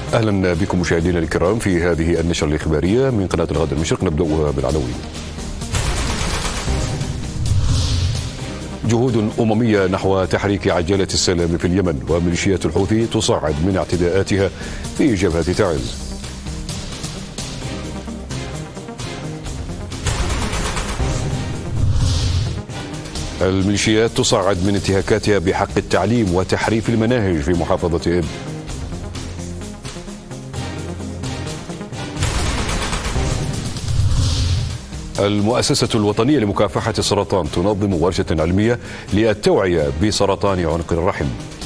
أهلا بكم مشاهدينا الكرام في هذه النشرة الإخبارية من قناة الغد المشرق. نبدأ بالعناوين. جهود أممية نحو تحريك عجلة السلام في اليمن، وميليشيات الحوثي تصعد من اعتداءاتها في جبهة تعز. الميليشيات تصعد من انتهاكاتها بحق التعليم وتحريف المناهج في محافظة إب. المؤسسة الوطنية لمكافحة السرطان تنظم ورشة علمية للتوعية بسرطان عنق الرحم.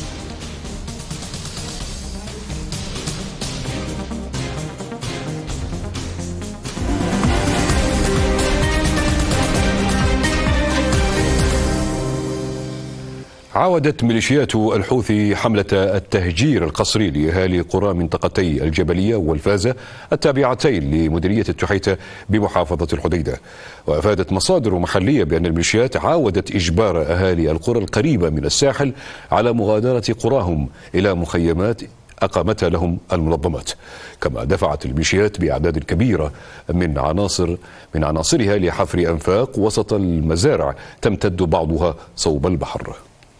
عاودت ميليشيات الحوثي حملة التهجير القسري لأهالي قرى منطقتي الجبلية والفازة التابعتين لمديرية التحيتة بمحافظة الحديدة. وأفادت مصادر محلية بأن الميليشيات عاودت إجبار أهالي القرى القريبة من الساحل على مغادرة قراهم إلى مخيمات أقامتها لهم المنظمات. كما دفعت الميليشيات بأعداد كبيرة من عناصرها لحفر أنفاق وسط المزارع تمتد بعضها صوب البحر.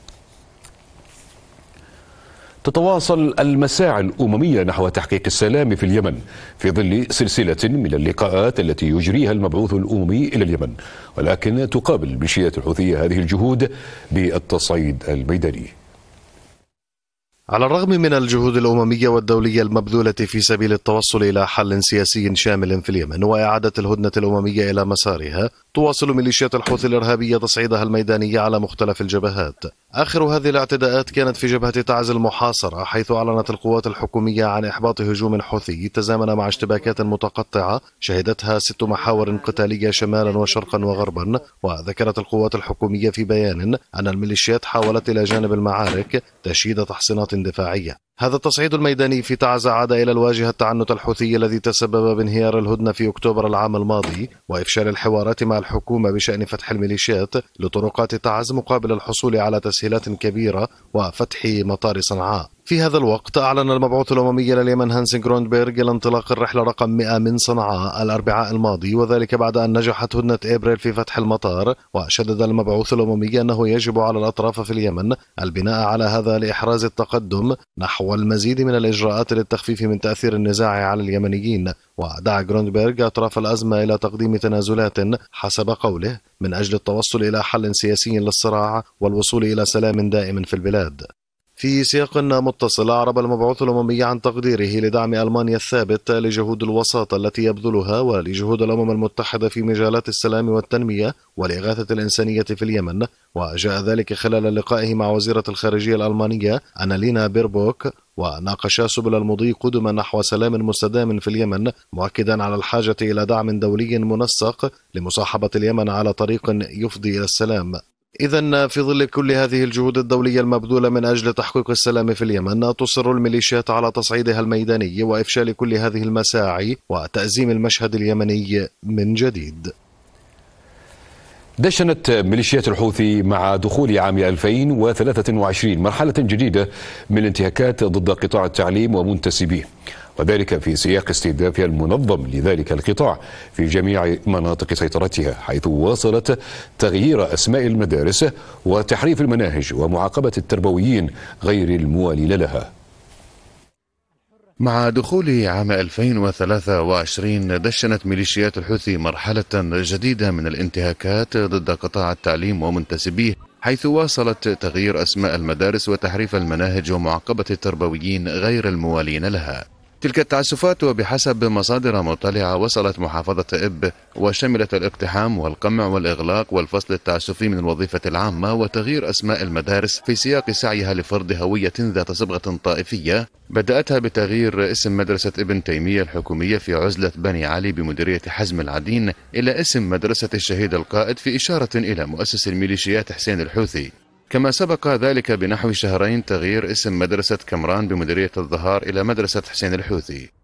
تتواصل المساعي الأممية نحو تحقيق السلام في اليمن في ظل سلسلة من اللقاءات التي يجريها المبعوث الأممي إلى اليمن، ولكن تقابل الميليشيات الحوثية هذه الجهود بالتصعيد الميداني. على الرغم من الجهود الأممية والدولية المبذولة في سبيل التوصل إلى حل سياسي شامل في اليمن وإعادة الهدنة الأممية إلى مسارها، تواصل ميليشيات الحوثي الإرهابية تصعيدها الميداني على مختلف الجبهات. آخر هذه الاعتداءات كانت في جبهة تعز المحاصرة، حيث أعلنت القوات الحكومية عن إحباط هجوم حوثي تزامن مع اشتباكات متقطعة شهدتها 6 محاور قتالية شمالا وشرقا وغربا. وذكرت القوات الحكومية في بيان أن الميليشيات حاولت إلى جانب المعارك تشييد تحصينات دفاعية. هذا التصعيد الميداني في تعز عاد إلى الواجهة التعنت الحوثي الذي تسبب بانهيار الهدنة في أكتوبر العام الماضي وإفشال الحوارات مع الحكومة بشأن فتح الميليشيات لطرقات تعز مقابل الحصول على تسهيلات كبيرة وفتح مطار صنعاء. في هذا الوقت أعلن المبعوث الأممي لليمن هانس جروندبيرغ الانطلاق الرحلة رقم 100 من صنعاء الأربعاء الماضي، وذلك بعد أن نجحت هدنة إبريل في فتح المطار. وشدد المبعوث الأممي أنه يجب على الأطراف في اليمن البناء على هذا لإحراز التقدم نحو المزيد من الإجراءات للتخفيف من تأثير النزاع على اليمنيين. ودعا جروندبيرغ أطراف الأزمة إلى تقديم تنازلات حسب قوله من أجل التوصل إلى حل سياسي للصراع والوصول إلى سلام دائم في البلاد. في سياق متصل، أعرب المبعوث الأممي عن تقديره لدعم ألمانيا الثابت لجهود الوساطة التي يبذلها ولجهود الأمم المتحدة في مجالات السلام والتنمية والإغاثة الإنسانية في اليمن. وجاء ذلك خلال لقائه مع وزيرة الخارجية الألمانية أنالينا بيربوك، وناقشا سبل المضي قدما نحو سلام مستدام في اليمن، مؤكدا على الحاجة إلى دعم دولي منسق لمصاحبة اليمن على طريق يفضي إلى السلام. إذن في ظل كل هذه الجهود الدولية المبذولة من أجل تحقيق السلام في اليمن، تصر الميليشيات على تصعيدها الميداني وإفشال كل هذه المساعي وتأزيم المشهد اليمني من جديد. دشنت ميليشيات الحوثي مع دخول عام 2023 مرحلة جديدة من الانتهاكات ضد قطاع التعليم ومنتسبيه، وذلك في سياق استهدافها المنظم لذلك القطاع في جميع مناطق سيطرتها، حيث واصلت تغيير أسماء المدارس وتحريف المناهج ومعاقبة التربويين غير الموالين لها. مع دخول عام 2023 دشنت ميليشيات الحوثي مرحلة جديدة من الانتهاكات ضد قطاع التعليم ومنتسبيه، حيث واصلت تغيير أسماء المدارس وتحريف المناهج ومعاقبة التربويين غير الموالين لها. تلك التعسفات وبحسب مصادر مطلعة وصلت محافظة إب وشملت الاقتحام والقمع والإغلاق والفصل التعسفي من الوظيفة العامة وتغيير أسماء المدارس في سياق سعيها لفرض هوية ذات صبغة طائفية، بدأتها بتغيير اسم مدرسة ابن تيمية الحكومية في عزلة بني علي بمديرية حزم العدين إلى اسم مدرسة الشهيد القائد في إشارة إلى مؤسس الميليشيات حسين الحوثي. كما سبق ذلك بنحو شهرين تغيير اسم مدرسة كمران بمديرية الظهار إلى مدرسة حسين الحوثي.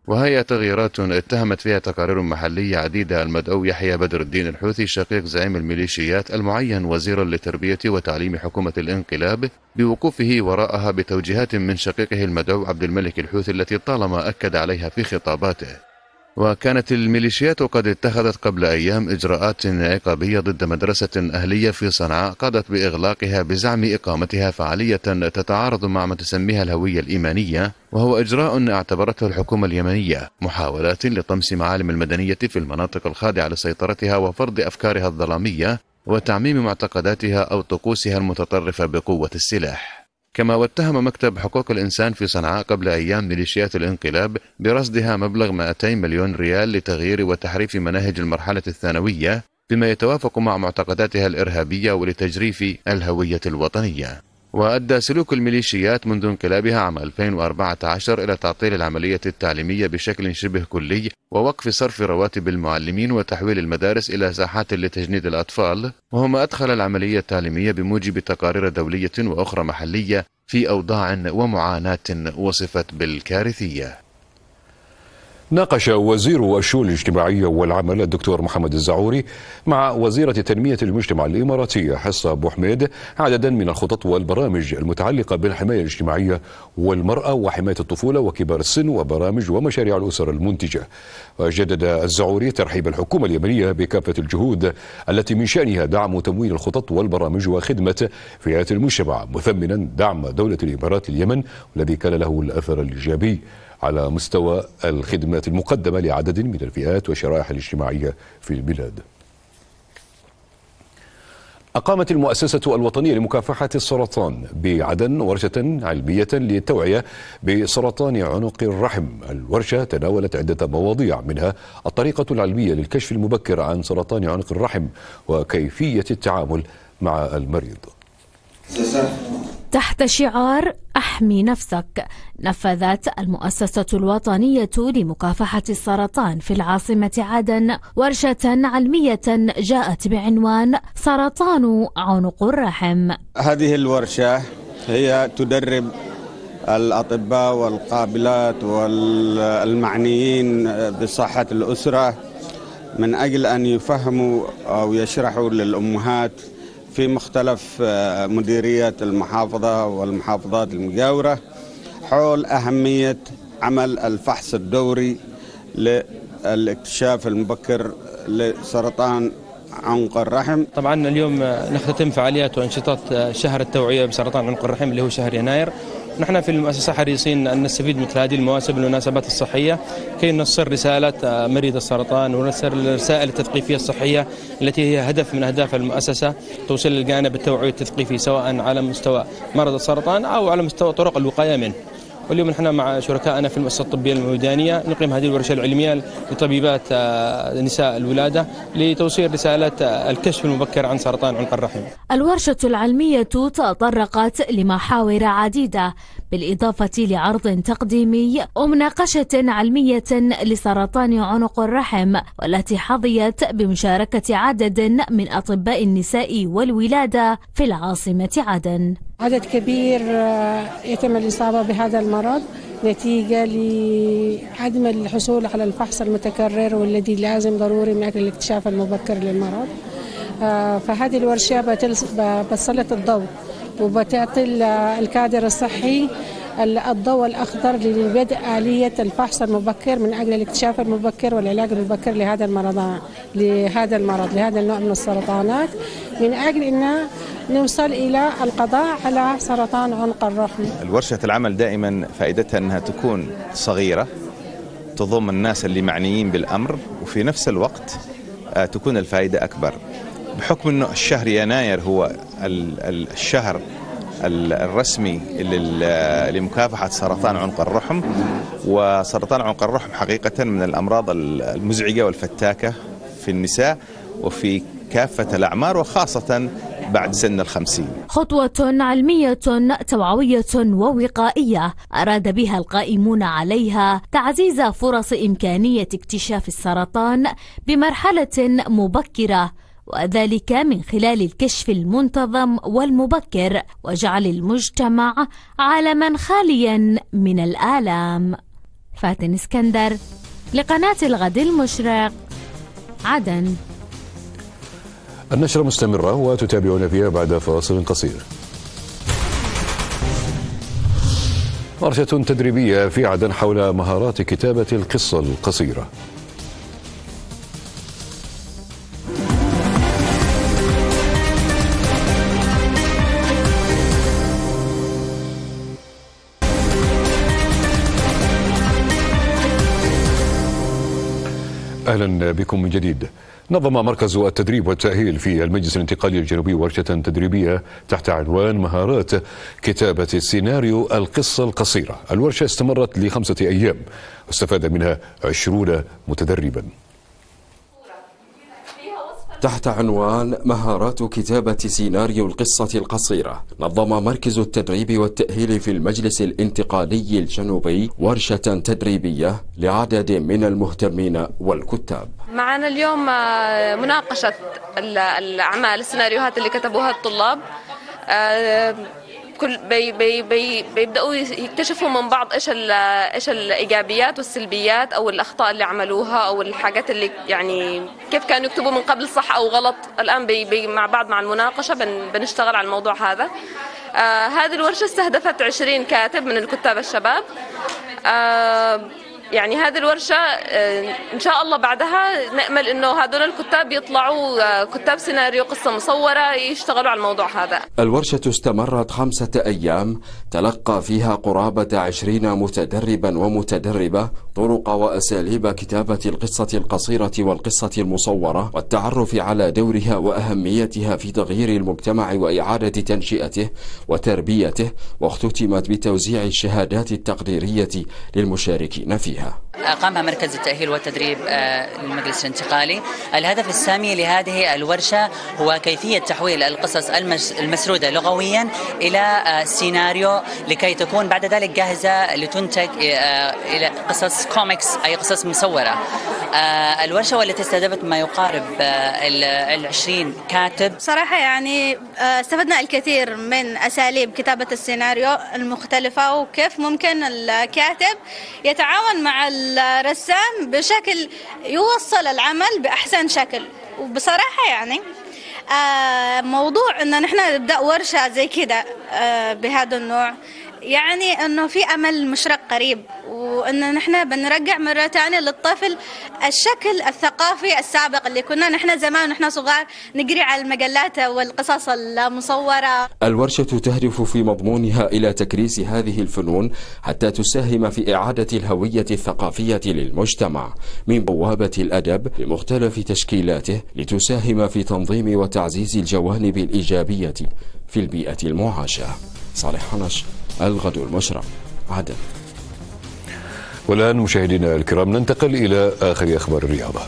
وهي تغييرات اتهمت فيها تقارير محلية عديدة المدعو يحيى بدر الدين الحوثي شقيق زعيم الميليشيات المعين وزيرا لتربية وتعليم حكومة الانقلاب بوقوفه وراءها بتوجيهات من شقيقه المدعو عبد الملك الحوثي التي طالما أكد عليها في خطاباته. وكانت الميليشيات قد اتخذت قبل أيام إجراءات عقابية ضد مدرسة أهلية في صنعاء قادت بإغلاقها بزعم إقامتها فعالية تتعارض مع ما تسميها الهوية الإيمانية، وهو إجراء اعتبرته الحكومة اليمنية محاولات لطمس معالم المدنية في المناطق الخاضعة لسيطرتها وفرض أفكارها الظلامية وتعميم معتقداتها أو طقوسها المتطرفة بقوة السلاح. كما واتهم مكتب حقوق الإنسان في صنعاء قبل أيام ميليشيات الانقلاب برصدها مبلغ 200 مليون ريال لتغيير وتحريف مناهج المرحلة الثانوية بما يتوافق مع معتقداتها الإرهابية ولتجريف الهوية الوطنية. وأدى سلوك الميليشيات منذ انقلابها عام 2014 إلى تعطيل العملية التعليمية بشكل شبه كلي ووقف صرف رواتب المعلمين وتحويل المدارس إلى ساحات لتجنيد الأطفال، وهو ما أدخل العملية التعليمية بموجب تقارير دولية وأخرى محلية في أوضاع ومعاناة وصفت بالكارثية. ناقش وزير الشؤون الاجتماعية والعمل الدكتور محمد الزعوري مع وزيرة تنمية المجتمع الإماراتية حصة أبو حميد عددا من الخطط والبرامج المتعلقة بالحماية الاجتماعية والمرأة وحماية الطفولة وكبار السن وبرامج ومشاريع الأسر المنتجة. وجدد الزعوري ترحيب الحكومة اليمنية بكافة الجهود التي من شأنها دعم وتمويل الخطط والبرامج وخدمة فئات المجتمع، مثمنا دعم دولة الإمارات اليمن والذي كان له الأثر الإيجابي على مستوى الخدمات المقدمة لعدد من الفئات والشرائح الاجتماعية في البلاد. أقامت المؤسسة الوطنية لمكافحة السرطان بعدن ورشة علمية للتوعية بسرطان عنق الرحم. الورشة تناولت عدة مواضيع منها الطريقة العلمية للكشف المبكر عن سرطان عنق الرحم وكيفية التعامل مع المريض. تحت شعار أحمي نفسك، نفذت المؤسسة الوطنية لمكافحة السرطان في العاصمة عدن ورشة علمية جاءت بعنوان سرطان عنق الرحم. هذه الورشة هي تدرب الأطباء والقابلات والمعنيين بصحة الأسرة من أجل أن يفهموا أو يشرحوا للأمهات في مختلف مديريات المحافظة والمحافظات المجاورة حول أهمية عمل الفحص الدوري للاكتشاف المبكر لسرطان عنق الرحم. طبعا اليوم نختتم فعاليات وأنشطة شهر التوعية بسرطان عنق الرحم اللي هو شهر يناير. نحن في المؤسسة حريصين أن نستفيد مثل هذه المواسم والمناسبات الصحية كي نوصل رسالة مريض السرطان ونوصل الرسائل التثقيفية الصحية التي هي هدف من أهداف المؤسسة، توصل الجانب التوعوي التثقيفي سواء على مستوى مرض السرطان أو على مستوى طرق الوقاية منه. واليوم نحن مع شركائنا في المؤسسة الطبية الميدانية نقيم هذه الورشة العلمية لطبيبات نساء الولادة لتوصيل رسالة الكشف المبكر عن سرطان عنق الرحم. الورشة العلمية تطرقت لمحاور عديدة بالإضافة لعرض تقديمي ومناقشة علمية لسرطان عنق الرحم، والتي حظيت بمشاركة عدد من أطباء النساء والولادة في العاصمة عدن. عدد كبير يتم الإصابة بهذا المرض نتيجة لعدم الحصول على الفحص المتكرر والذي لازم ضروري من أجل الاكتشاف المبكر للمرض. فهذه الورشة بتسلط الضوء وبتعطي الكادر الصحي الضوء الأخضر لبدء آلية الفحص المبكر من أجل الاكتشاف المبكر والعلاج المبكر لهذا النوع من السرطانات، من أجل أن نوصل إلى القضاء على سرطان عنق الرحم. الورشة العمل دائما فائدتها أنها تكون صغيرة تضم الناس اللي معنيين بالأمر، وفي نفس الوقت تكون الفائدة أكبر بحكم أنه الشهر يناير هو الشهر الرسمي لمكافحة سرطان عنق الرحم. وسرطان عنق الرحم حقيقة من الأمراض المزعجة والفتاكة في النساء وفي كافة الأعمار وخاصة بعد سن 50. خطوة علمية توعوية ووقائية أراد بها القائمون عليها تعزيز فرص إمكانية اكتشاف السرطان بمرحلة مبكرة، وذلك من خلال الكشف المنتظم والمبكر وجعل المجتمع عالما خاليا من الآلام. فاتن اسكندر لقناة الغد المشرق، عدن. النشرة مستمرة وتتابعون فيها بعد فاصل قصير. ورشة تدريبية في عدن حول مهارات كتابة القصة القصيرة. أهلا بكم من جديد. نظم مركز التدريب والتأهيل في المجلس الانتقالي الجنوبي ورشة تدريبية تحت عنوان مهارات كتابة السيناريو القصة القصيرة. الورشة استمرت ل5 أيام واستفاد منها 20 متدربا. تحت عنوان مهارات كتابة سيناريو القصة القصيرة، نظم مركز التدريب والتأهيل في المجلس الانتقالي الجنوبي ورشة تدريبية لعدد من المهتمين والكتاب. معنا اليوم مناقشة الأعمال السيناريوهات اللي كتبوها الطلاب. بيبدأوا يكتشفوا من بعض ايش الايجابيات والسلبيات او الاخطاء اللي عملوها او الحاجات اللي يعني كيف كانوا يكتبوا من قبل صح او غلط. الان مع بعض مع المناقشة بنشتغل على الموضوع هذا. هذه الورشة استهدفت 20 كاتب من الكتاب الشباب. يعني هذه الورشة إن شاء الله بعدها نأمل إنه هذول الكتاب يطلعوا كتاب سيناريو قصة مصورة يشتغلوا على الموضوع هذا. الورشة استمرت 5 أيام تلقى فيها قرابة 20 متدربا ومتدربة طرق وأساليب كتابة القصة القصيرة والقصة المصورة والتعرف على دورها وأهميتها في تغيير المجتمع وإعادة تنشئته وتربيته، واختتمت بتوزيع الشهادات التقديرية للمشاركين فيها. قام مركز التأهيل والتدريب للمجلس الانتقالي. الهدف السامي لهذه الورشة هو كيفية تحويل القصص المسرودة لغويا إلى سيناريو لكي تكون بعد ذلك جاهزة لتنتج إلى قصص كوميكس، أي قصص مصورة. الورشة والتي استهدفت ما يقارب 20 كاتب. صراحة يعني استفدنا الكثير من أساليب كتابة السيناريو المختلفة، وكيف ممكن الكاتب يتعاون مع الرسام بشكل يوصل العمل بأحسن شكل. وبصراحة يعني موضوع أن نحن نبدأ ورشة زي كده بهذا النوع، يعني أنه في أمل مشرق قريب، وأن نحن بنرجع مرة تانية للطفل الشكل الثقافي السابق اللي كنا نحن زمان ونحن صغار نقري على المجلات والقصص المصورة. الورشة تهدف في مضمونها إلى تكريس هذه الفنون حتى تساهم في إعادة الهوية الثقافية للمجتمع من بوابة الأدب بمختلف تشكيلاته، لتساهم في تنظيم وتعزيز الجوانب الإيجابية في البيئة المعاشة. صالح حنش، الغد المشرق، عدن. والآن مشاهدينا الكرام ننتقل إلى آخر أخبار الرياضة.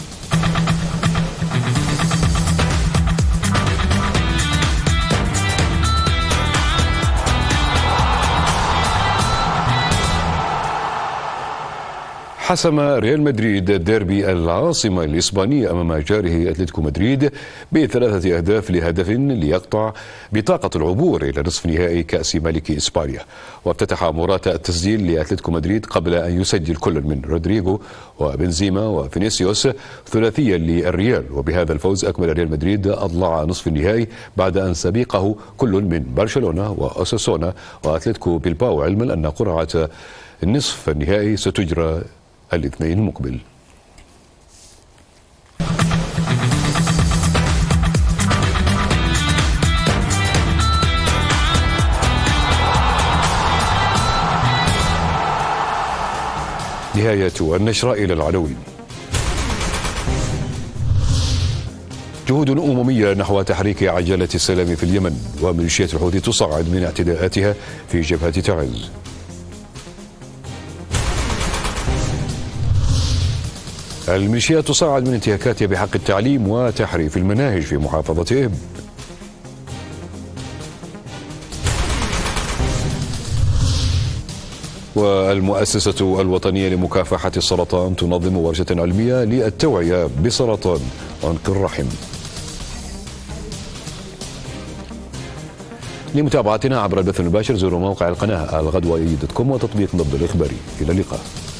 حسم ريال مدريد ديربي العاصمة الإسبانية أمام جاره أتلتيكو مدريد ب3 أهداف لهدف ليقطع بطاقة العبور إلى نصف نهائي كأس ملك إسبانيا. وافتتح موراتا التسجيل لأتلتيكو مدريد قبل أن يسجل كل من رودريغو وبنزيما وفينيسيوس ثلاثيا للريال. وبهذا الفوز أكمل ريال مدريد أضلاع نصف النهائي بعد أن سبقه كل من برشلونة وأوساسونا وأتلتيكو بلباو، علما أن قرعة النصف النهائي ستجرى الاثنين المقبل. نهاية النشرة إلى العناوين. جهود أممية نحو تحريك عجلة السلام في اليمن، وميليشيات الحوثي تصعد من اعتداءاتها في جبهة تعز. الميليشيات تصعد من انتهاكاتها بحق التعليم وتحريف المناهج في محافظة إب. والمؤسسة الوطنية لمكافحة السرطان تنظم ورشة علمية للتوعية بسرطان عنق الرحم. لمتابعتنا عبر البث المباشر زوروا موقع القناة الغدوائي.com وتطبيق نبض الإخباري. إلى اللقاء.